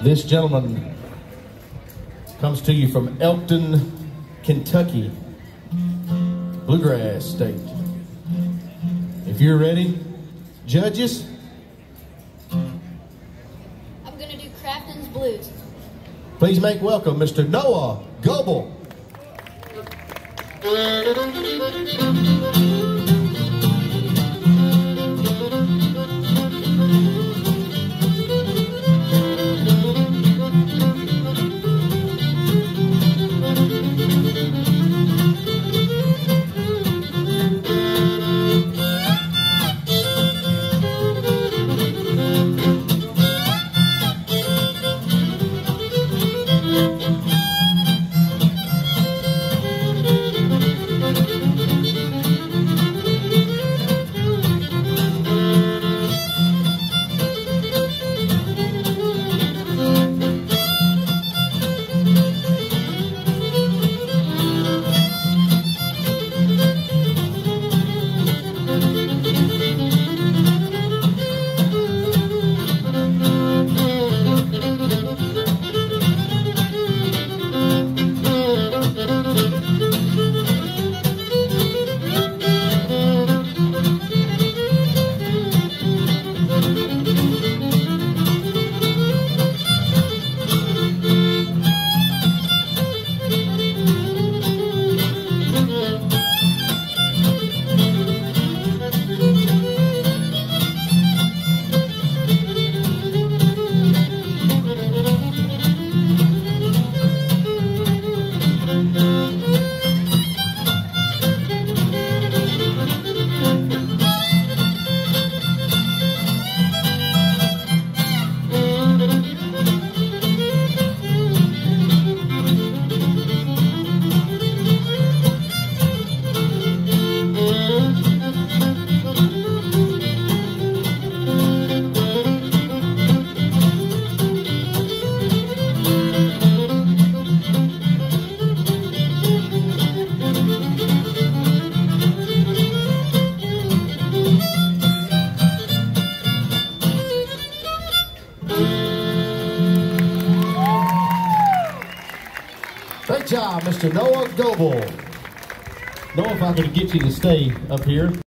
This gentleman comes to you from Elkton, Kentucky, Bluegrass State. If you're ready, judges. I'm going to do Crafton's Blues. Please make welcome Mr. Noah Goebel. Great job, Mr. Noah Goebel. Noah, if I could get you to stay up here.